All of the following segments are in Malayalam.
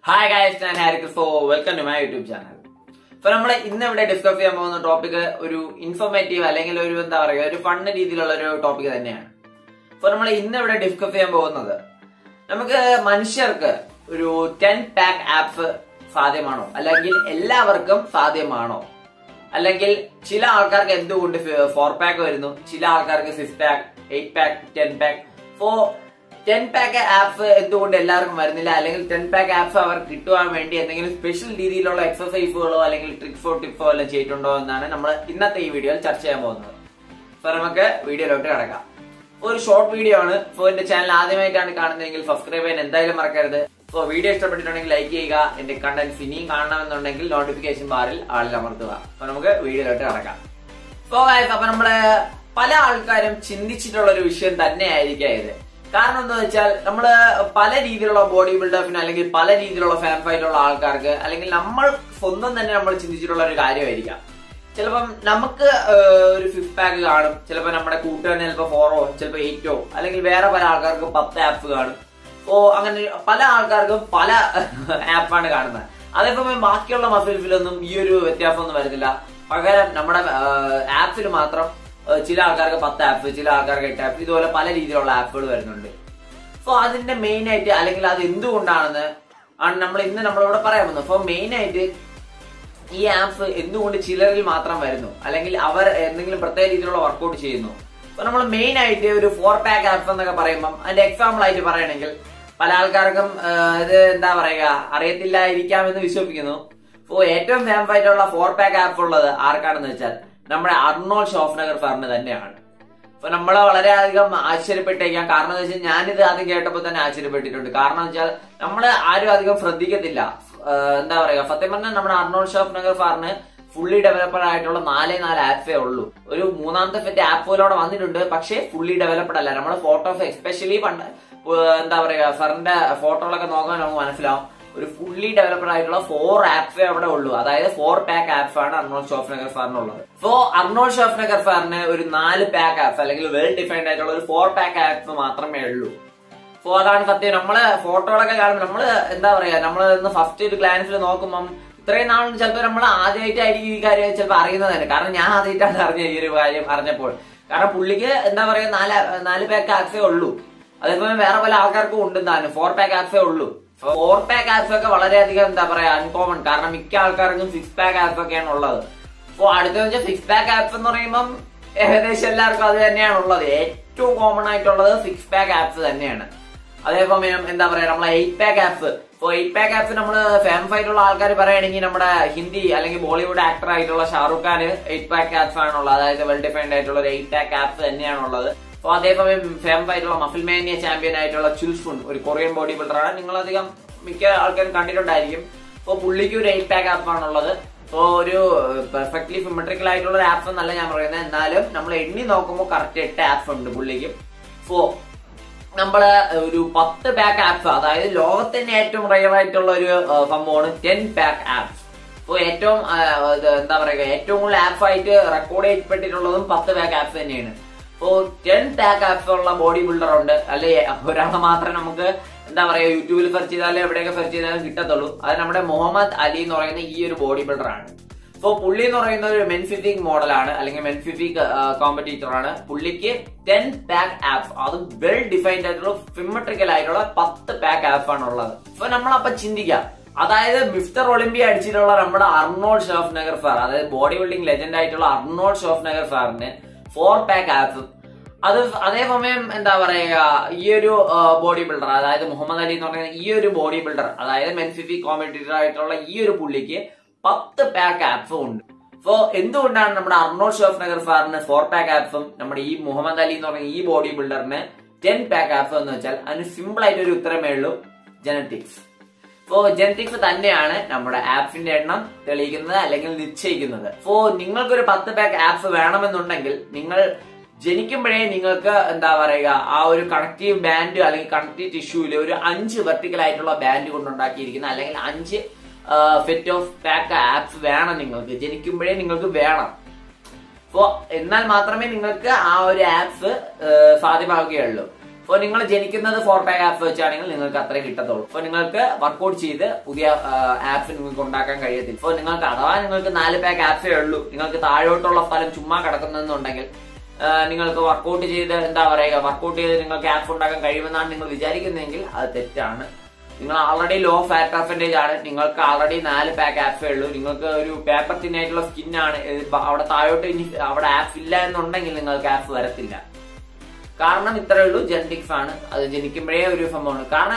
Hi guys, I'm Harry. So welcome to my YouTube channel. So we will discuss the topic informative or fun topic. So we will discuss the 10 pack apps സാധ്യമാണോ അല്ലെങ്കിൽ എല്ലാവർക്കും സാധ്യമാണോ അല്ലെങ്കിൽ ചില ആൾക്കാർക്ക് എന്തുകൊണ്ട് 4 pack വരുന്നു ചില ആൾക്കാർക്ക് 6 pack 8 pack 10 pack for 10 pack abs എന്തുകൊണ്ട് എല്ലാവർക്കും വരുന്നില്ല അല്ലെങ്കിൽ 10 pack ആപ്സ് അവർക്ക് കിട്ടുവാൻ വേണ്ടി എന്തെങ്കിലും സ്പെഷ്യൽ രീതിയിലുള്ള എക്സർസൈസുകളോ അല്ലെങ്കിൽ ട്രിക്സോ ടിപ്സോ എല്ലാം ചെയ്തിട്ടുണ്ടോ എന്നാണ് നമ്മൾ ഇന്നത്തെ ഈ വീഡിയോയിൽ ചർച്ച ചെയ്യാൻ പോകുന്നത്. സോ നമുക്ക് വീഡിയോയിലോട്ട് കടക്കാം. ഒരു ഷോർട്ട് വീഡിയോ ആണ്. സോ എന്റെ ചാനൽ ആദ്യമായിട്ടാണ് കാണുന്നതെങ്കിൽ സബ്സ്ക്രൈബ് ചെയ്യാൻ എന്തായാലും മറക്കരുത്. സോ വീഡിയോ ഇഷ്ടപ്പെട്ടിട്ടുണ്ടെങ്കിൽ ലൈക്ക് ചെയ്യുക. എന്റെ കണ്ടന്റ്സ് ഇനിയും കാണണമെന്നുണ്ടെങ്കിൽ നോട്ടിഫിക്കേഷൻ ബാറിൽ ആളിൽ അമർത്തുക. അപ്പൊ നമുക്ക് വീഡിയോയിലോട്ട് കടക്കാം. സോ അപ്പൊ നമ്മള് പല ആൾക്കാരും ചിന്തിച്ചിട്ടുള്ള ഒരു വിഷയം തന്നെയായിരിക്കാം ഇത്. കാരണം എന്താണെന്ന് വെച്ചാൽ നമ്മള് പല രീതിയിലുള്ള ബോഡി ബിൽഡേഴ്സിന് അല്ലെങ്കിൽ പല രീതിയിലുള്ള ഫാൻ ഫൈറ്റുള്ള ആൾക്കാർക്ക് അല്ലെങ്കിൽ നമ്മൾ സ്വന്തം തന്നെ നമ്മൾ ചിന്തിച്ചിട്ടുള്ള ഒരു കാര്യമായിരിക്കാം. ചിലപ്പം നമുക്ക് ഒരു 5 pack കാണും, ചിലപ്പോ നമ്മുടെ കൂട്ടുകാരന് ചിലപ്പോ 4ഓ ചിലപ്പോ 8ഓ അല്ലെങ്കിൽ വേറെ പല ആൾക്കാർക്ക് 10 ആപ്സ് കാണും. അപ്പോ അങ്ങനെ പല ആൾക്കാർക്കും പല ആപ്പാണ് കാണുന്നത്. അതേപോലെ ബാക്കിയുള്ള മസിൽസിലൊന്നും ഈ ഒരു വ്യത്യാസമൊന്നും വരുന്നില്ല. പകരം നമ്മുടെ ആപ്സിൽ മാത്രം ചില ആൾക്കാർക്ക് 10 ആപ്സ്, ചില ആൾക്കാർക്ക് 8 ആപ്സ്, ഇതുപോലെ പല രീതിയിലുള്ള ആപ്പുകൾ വരുന്നുണ്ട്. സോ അതിന്റെ മെയിൻ ആയിട്ട് അല്ലെങ്കിൽ അത് എന്തുകൊണ്ടാണെന്ന് ആണ് നമ്മൾ ഇന്ന് നമ്മളിവിടെ പറയാൻ പോകുന്നത്. സോ മെയിൻ ആയിട്ട് ഈ ആപ്സ് എന്തുകൊണ്ട് ചിലരിൽ മാത്രം വരുന്നു അല്ലെങ്കിൽ അവർ എന്തെങ്കിലും പ്രത്യേക രീതിയിലുള്ള വർക്ക്ഔട്ട് ചെയ്യുന്നു. അപ്പൊ നമ്മൾ മെയിൻ ആയിട്ട് ഒരു 4 pack ആപ്സ് എന്നൊക്കെ പറയുമ്പോൾ അതിന്റെ എക്സാമ്പിൾ ആയിട്ട് പറയണമെങ്കിൽ പല ആൾക്കാർക്കും ഇത് എന്താ പറയുക അറിയത്തില്ലായിരിക്കാമെന്ന് വിശ്വസിക്കുന്നു. സോ ഏറ്റവും ഫേമസ് ആയിട്ടുള്ള 4 pack ആപ്പ് ഉള്ളത് ആർക്കാണെന്ന് വെച്ചാൽ നമ്മുടെ അർണോൾഡ് ഷ്വാർസ്നെഗർ സാറിന് തന്നെയാണ്. അപ്പൊ നമ്മളെ വളരെയധികം ആശ്ചര്യപ്പെട്ടേക്കാം. കാരണം എന്താ വെച്ചാൽ ഞാനിത് ആദ്യം കേട്ടപ്പോൾ തന്നെ ആശ്ചര്യപ്പെട്ടിട്ടുണ്ട്. കാരണം എന്ന് വെച്ചാൽ നമ്മള് ആരും അധികം ശ്രദ്ധിക്കത്തില്ല. എന്താ പറയുക, സത്യം പറഞ്ഞാൽ നമ്മുടെ അർണോൾഡ് ഷ്വാർസ്നെഗർ സാറിന് ഫുള്ളി ഡെവലപ്ഡ് ആയിട്ടുള്ള 4 ആപ്സേ ഉള്ളൂ. ഒരു മൂന്നാമത്തെ സെറ്റ് ആപ്പ് പോലോടെ വന്നിട്ടുണ്ട്, പക്ഷേ ഫുള്ളി ഡെവലപ്ഡ് അല്ല. നമ്മുടെ ഫോട്ടോസ് എസ്പെഷ്യലി പണ്ട് എന്താ പറയുക സാറിന്റെ ഫോട്ടോകളൊക്കെ നോക്കാൻ നമുക്ക് മനസ്സിലാവും ഒരു ഫുള്ളി ഡെവലപ്ഡ് ആയിട്ടുള്ള 4 ആപ്സേ അവിടെ ഉള്ളൂ. അതായത് 4 pack ആപ്സ് ആണ് അർണോൾഡ് ഷ്വാർസ്നെഗർ സാറിനുള്ളത്. സോ അർണോൾഡ് ഷ്വാർസ്നെഗർ സാറിന് ഒരു 4 pack ആപ്സ് അല്ലെങ്കിൽ വെൽ ഡിഫൈൻഡ് ആയിട്ടുള്ള ഒരു 4 pack ആപ്സ് മാത്രമേ ഉള്ളൂ. സോ അതാണ് സത്യം. നമ്മള് ഫോട്ടോകളൊക്കെ കാണുമ്പോൾ നമ്മള് എന്താ പറയാ നമ്മള് ഫസ്റ്റ് ഒരു ഗ്ലാൻസിൽ നോക്കുമ്പോൾ ഇത്രയും നാളും ചിലപ്പോൾ നമ്മൾ ആദ്യമായിട്ടായിരിക്കും ഈ കാര്യം ചിലപ്പോൾ അറിയുന്നത് തന്നെ. കാരണം ഞാൻ ആദ്യമായിട്ടാണ് അറിഞ്ഞത് ഈ ഒരു കാര്യം അറിഞ്ഞപ്പോൾ. കാരണം പുള്ളിക്ക് എന്താ പറയാ 4 pack ആപ്സേ ഉള്ളൂ. അതേപോലെ വേറെ പല ആൾക്കാർക്കും ഉണ്ടെന്നാണ് 4 pack ആപ്സേ ഉള്ളൂ. 4 pack ആപ്സ് ഒക്കെ വളരെയധികം എന്താ പറയാ അൺകോമൺ. കാരണം മിക്ക ആൾക്കാർക്കും 6 pack ആപ്സ് ഒക്കെയാണ് ഉള്ളത്. അപ്പൊ അടുത്തെന്ന് വെച്ചാൽ 6 pack ആപ്സ് എന്ന് പറയുമ്പം ഏകദേശം എല്ലാവർക്കും അത് തന്നെയാണ് ഉള്ളത്. ഏറ്റവും കോമൺ ആയിട്ടുള്ളത് 6 pack ആപ്സ് തന്നെയാണ്. അതേപോലെ എന്താ പറയാ നമ്മളെ 8 pack ആപ്സ്. അപ്പൊ 8 pack ആപ്സ് നമ്മള് ഫേമസ് ആയിട്ടുള്ള ആൾക്കാർ പറയുകയാണെങ്കിൽ നമ്മുടെ ഹിന്ദി അല്ലെങ്കിൽ ബോളിവുഡ് ആക്ടർ ആയിട്ടുള്ള ഷാറുഖ് ഖാന് 8 pack ആപ്സ് ആണുള്ളത്. അതായത് വെൽ ഡിഫൈൻഡ് ആയിട്ടുള്ള ഒരു 8 pack ആപ്സ് തന്നെയാണുള്ളത്. അപ്പൊ അതേപോലെ ഫേമസ് ആയിട്ടുള്ള മസിൽമാനിയ ചാമ്പ്യൻ ആയിട്ടുള്ള ചുൽസുൺ ഒരു കൊറിയൻ ബോഡി ബിൽഡറാണ്. നിങ്ങൾ അധികം മിക്ക ആൾക്കാരും കണ്ടിട്ടുണ്ടായിരിക്കും. അപ്പൊ പുള്ളിക്ക് ഒരു 8 pack ആപ്പ് ആണുള്ളത്. സോ ഒരു പെർഫെക്റ്റ്ലി സിമെട്രിക്കൽ ആയിട്ടുള്ള ഒരു ആപ്സ് എന്നല്ല ഞാൻ പറയുന്നത്, എന്നാലും നമ്മൾ എണ്ണി നോക്കുമ്പോൾ കറക്റ്റ് 8 ആപ്സ് ഉണ്ട് പുള്ളിക്ക്. സോ നമ്മള് ഒരു 10 pack ആപ്സ്, അതായത് ലോകത്തിന്റെ ഏറ്റവും റയർ ആയിട്ടുള്ള ഒരു സംഭവമാണ് 10 pack ആപ്സ്. സോ ഏറ്റവും എന്താ പറയുക ഏറ്റവും കൂടുതൽ ആപ്സ് ആയിട്ട് റെക്കോർഡ് ചെയ്യപ്പെട്ടിട്ടുള്ളതും 10 pack ആപ്സ് തന്നെയാണ്. സോ 10 pack ആപ്സ് ഉള്ള ബോഡി ബിൽഡർ ഉണ്ട്. അല്ലെ ഒരാളെ മാത്രമേ നമുക്ക് എന്താ പറയാ യൂട്യൂബിൽ സെർച്ച് ചെയ്താലും എവിടെയൊക്കെ സെർച്ച് ചെയ്താലും കിട്ടത്തുള്ളൂ. അത് നമ്മുടെ മുഹമ്മദ് അലി എന്ന് പറയുന്ന ഈ ഒരു ബോഡി ബിൽഡർ ആണ്. സോ പുള്ളി എന്ന് പറയുന്ന ഒരു മെൻ ഫിസിക് മോഡലാണ് അല്ലെങ്കിൽ മെൻ ഫിസിക് കോമ്പറ്റീറ്റർ ആണ്. പുള്ളിക്ക് 10 pack ആപ്സ്, അത് വെൽ ഡിഫൈൻഡ് ആയിട്ടുള്ള സിമെട്രിക്കൽ ആയിട്ടുള്ള 10 pack ആപ്സ് ആണ് ഉള്ളത്. സോ നമ്മളപ്പോ ചിന്തിക്കാം, അതായത് മിസ്റ്റർ ഒളിമ്പിയ അടിച്ചിട്ടുള്ള നമ്മുടെ അർണോൾഡ് ഷ്വാർസ്നെഗർ സാർ, അതായത് ബോഡി ബിൽഡിംഗ് ലെജൻഡ് ആയിട്ടുള്ള അർണോൾഡ് ഷ്വാർസ്നെഗർ സാറിന് 4 pack ആപ്സും അത് അതേസമയം എന്താ പറയുക ഈ ഒരു ബോഡി ബിൽഡർ അതായത് മുഹമ്മദ് അലി എന്ന് പറയുന്ന ഈ ഒരു ബോഡി ബിൽഡർ അതായത് മെൻ ഫിസിക് കോമ്പറ്റീറ്റർ ആയിട്ടുള്ള ഈ ഒരു പുള്ളിക്ക് 10 pack ആപ്സും ഉണ്ട്. സോ എന്തുകൊണ്ടാണ് നമ്മുടെ അർണോൾഡ് ഷ്വാർസ്നെഗർ സാറിന് 4 pack ആപ്സും നമ്മുടെ ഈ മുഹമ്മദ് അലി എന്ന് പറയുന്ന ഈ ബോഡി ബിൽഡറിന് 10 pack ആപ്സും എന്ന് വെച്ചാൽ അതിന് സിമ്പിൾ ആയിട്ട് ഒരു ഉത്തരമേ ഉള്ളൂ, ജനറ്റിക്സ്. സോ ജനറ്റിക്സ് തന്നെയാണ് നമ്മുടെ ആപ്സിന്റെ എണ്ണം തെളിയിക്കുന്നത് അല്ലെങ്കിൽ നിശ്ചയിക്കുന്നത്. സോ നിങ്ങൾക്കൊരു 10 pack ആപ്സ് വേണമെന്നുണ്ടെങ്കിൽ നിങ്ങൾ ജനിക്കുമ്പോഴേ നിങ്ങൾക്ക് എന്താ പറയുക ആ ഒരു കണക്റ്റീവ് ബാൻഡ് അല്ലെങ്കിൽ കണക്റ്റീവ് ടിഷ്യൂല് ഒരു 5 വെർട്ടിക്കൽ ആയിട്ടുള്ള ബാൻഡ് കൊണ്ടുണ്ടാക്കിയിരിക്കുന്ന അല്ലെങ്കിൽ 5 സെറ്റ് ഓഫ് പാക്ക് ആപ്സ് വേണം നിങ്ങൾക്ക് ജനിക്കുമ്പോഴേ നിങ്ങൾക്ക് വേണം. സോ എന്നാൽ മാത്രമേ നിങ്ങൾക്ക് ആ ഒരു ആപ്സ് സാധ്യമാവുകയുള്ളൂ. അപ്പോൾ നിങ്ങൾ ജനിക്കുന്നത് 4 പാക്ക് ആപ്സ് വെച്ചാണെങ്കിൽ നിങ്ങൾക്ക് അത്രേ കിട്ടത്തുള്ളൂ. അപ്പോൾ നിങ്ങൾക്ക് വർക്ക്ഔട്ട് ചെയ്ത് പുതിയ ആപ്സ് നിങ്ങൾക്ക് ഉണ്ടാക്കാൻ കഴിയത്തില്ല. അപ്പോൾ നിങ്ങൾക്ക് അഥവാ നിങ്ങൾക്ക് 4 പാക്ക് ആപ്സേ ഉള്ളൂ, നിങ്ങൾക്ക് താഴോട്ടുള്ള സ്ഥലം ചുമ്മാ കിടക്കുന്നെന്നുണ്ടെങ്കിൽ നിങ്ങൾക്ക് വർക്ക്ഔട്ട് ചെയ്ത് വർക്ക്ഔട്ട് ചെയ്ത് നിങ്ങൾക്ക് ആപ്സ് ഉണ്ടാക്കാൻ കഴിയുമെന്നാണ് നിങ്ങൾ വിചാരിക്കുന്നതെങ്കിൽ അത് തെറ്റാണ്. നിങ്ങൾ ആൾറെഡി ലോ ഫാറ്റ് പെർസെന്റേജ് ആണ്, നിങ്ങൾക്ക് ആൾറെഡി 4 പാക്ക് ആപ്സേ ഉള്ളൂ, നിങ്ങൾക്ക് ഒരു പേപ്പർ തിന്നായിട്ടുള്ള സ്കിന്നാണ്, അവിടെ താഴോട്ട് ഇനി അവിടെ ആപ്സ് ഇല്ല എന്നുണ്ടെങ്കിൽ നിങ്ങൾക്ക് ആപ്സ് വരത്തില്ല. കാരണം ഇത്രയേ ഉള്ളൂ, ജെനറ്റിക്സ് ആണ്. അത് ജനിക്കുമ്പോഴേ ഒരു സംഭവമാണ്. കാരണം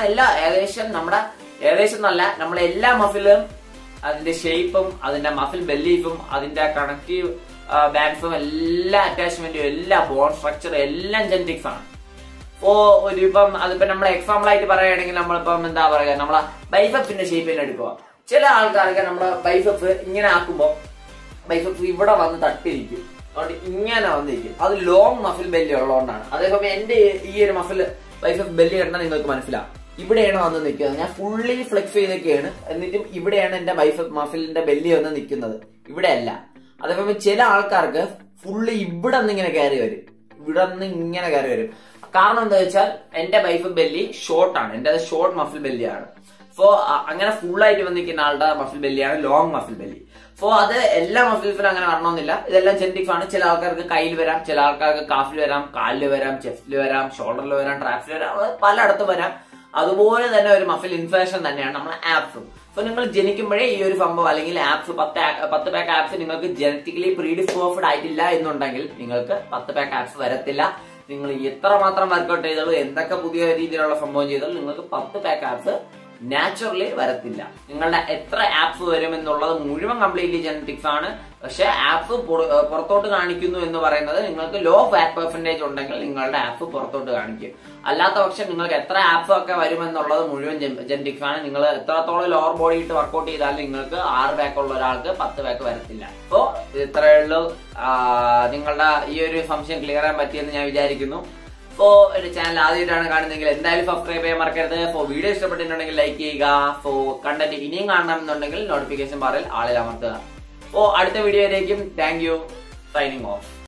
ഏകദേശം നല്ല നമ്മളെ എല്ലാ മസിലും അതിന്റെ ഷേപ്പും അതിന്റെ മസിൽ ബെല്ലീഫും അതിന്റെ കണക്റ്റീവ് ബാൻഡ്സും എല്ലാ അറ്റാച്ച്മെന്റും എല്ലാ ബോൺ സ്ട്രക്ചറും എല്ലാം ജെനറ്റിക്സ് ആണ്. ഇപ്പം അതിപ്പോ നമ്മളെ എക്സാമ്പിൾ ആയിട്ട് പറയുകയാണെങ്കിൽ നമ്മളിപ്പം നമ്മളെ ബൈസെപ്സിന്റെ ഷേപ്പ് തന്നെ എടുക്കുക. ചില ആൾക്കാർക്ക് നമ്മളെ ബൈസെപ്സ് ഇങ്ങനെ ആക്കുമ്പോ ബൈസെപ്സ് ഇവിടെ വന്ന് തട്ടിയിരിക്കും, അതുകൊണ്ട് ഇങ്ങനെ വന്നിരിക്കും. അത് ലോങ് മസിൽ ബെല്ലി ഉള്ളതുകൊണ്ടാണ്. അതേസമയം എന്റെ ഈ ഒരു മസിൽ ബൈസെപ്സ് ബെല്ലി കണ്ടാൽ നിങ്ങൾക്ക് മനസ്സിലാവും ഇവിടെയാണ് വന്ന് നിൽക്കുന്നത്. ഞാൻ ഫുള്ളി ഫ്ലെക്സ് ചെയ്തൊക്കെയാണ്, എന്നിട്ടും ഇവിടെയാണ് എന്റെ ബൈസെപ്സ് മസിലിന്റെ ബെല്ലി വന്ന് നിൽക്കുന്നത്, ഇവിടെ അല്ല. അതേസമയം ചില ആൾക്കാർക്ക് ഫുള്ളി ഇവിടെ നിന്ന് ഇങ്ങനെ കയറി വരും, ഇവിടെ നിന്ന് ഇങ്ങനെ കയറി വരും. കാരണം എന്താ വെച്ചാൽ എന്റെ ബൈസെപ്സ് ബെല്ലി ഷോർട്ടാണ്, എന്റെ ഷോർട്ട് മസിൽ ബെല്ലിയാണ്. സോ അങ്ങനെ ഫുള്ളായിട്ട് വന്നിരിക്കുന്ന ആളുടെ മസിൽ ബെല്ലിയാണ് ലോങ് മസിൽ ബെല്ലി. സോ അത് എല്ലാ മസിൽസിലും അങ്ങനെ വരണമെന്നില്ല, ഇതെല്ലാം ജെനറ്റിക്സ് ആണ്. ചില ആൾക്കാർക്ക് കയ്യിൽ വരാം, ചില ആൾക്കാർക്ക് കാഫിൽ വരാം, കാലിൽ വരാം, ചെസ്റ്റിൽ വരാം, ഷോൾഡറിൽ വരാം, ട്രാപ്സിൽ വരാം, പലയിടത്തും വരാം. അതുപോലെ തന്നെ ഒരു മസിൽ ഇൻഫ്ലേഷൻ തന്നെയാണ് നമ്മളെ ആപ്സും. സോ നിങ്ങൾ ജനിക്കുമ്പോഴേ ഈ ഒരു സംഭവം അല്ലെങ്കിൽ ആപ്സ് 10 പാക്ക് ആപ്സ് നിങ്ങൾക്ക് ജനറ്റിക്കലി പ്രീഡിസ്പോസ്ഡ് ആയിട്ടില്ല എന്നുണ്ടെങ്കിൽ നിങ്ങൾക്ക് 10 പാക്ക് ആപ്സ് വരത്തില്ല. നിങ്ങൾ എത്രമാത്രം വർക്ക്ഔട്ട് ചെയ്താലും എന്തൊക്കെ പുതിയ രീതിയിലുള്ള സംഭവം ചെയ്താലും നിങ്ങൾക്ക് 10 പാക്ക് ആപ്സ് നാച്ചുറലി വരത്തില്ല. നിങ്ങളുടെ എത്ര ആപ്സ് വരും എന്നുള്ളത് മുഴുവൻ കംപ്ലീറ്റ്ലി ജെനറ്റിക്സ് ആണ്. പക്ഷെ ആപ്സ് പുറത്തോട്ട് കാണിക്കുന്നു എന്ന് പറയുന്നത് നിങ്ങൾക്ക് ലോ ഫാറ്റ് പെർസെന്റേജ് ഉണ്ടെങ്കിൽ നിങ്ങളുടെ ആപ്പ് പുറത്തോട്ട് കാണിക്കും. അല്ലാത്ത പക്ഷം നിങ്ങൾക്ക് എത്ര ആപ്സ് ഒക്കെ വരുമെന്നുള്ളത് മുഴുവൻ ജെനറ്റിക്സ് ആണ്. നിങ്ങൾ എത്രത്തോളം ലോവർ ബോഡി ഇട്ട് വർക്ക്ഔട്ട് ചെയ്താലും നിങ്ങൾക്ക് 6 പാക്ക് ഉള്ള ഒരാൾക്ക് 10 പാക്ക് വരത്തില്ല. അപ്പോ ഇത്രയേ ഉള്ളൂ. നിങ്ങളുടെ ഈ ഒരു സംശയം ക്ലിയർ ചെയ്യാൻ പറ്റിയെന്ന് ഞാൻ വിചാരിക്കുന്നു. ഒരു ചാനൽ ആദ്യമായിട്ടാണ് കാണുന്നതെങ്കിൽ എന്തായാലും സബ്സ്ക്രൈബ് ചെയ്യാൻ മറക്കരുത്. വീഡിയോ ഇഷ്ടപ്പെട്ടിട്ടുണ്ടെങ്കിൽ ലൈക്ക് ചെയ്യുക. കണ്ടന്റ് ഇനിയും കാണണമെന്നുണ്ടെങ്കിൽ നോട്ടിഫിക്കേഷൻ ബാറിൽ ആളിൽ അമർത്തുക. അടുത്ത വീഡിയോയിലേക്കും താങ്ക് യു. Signing of.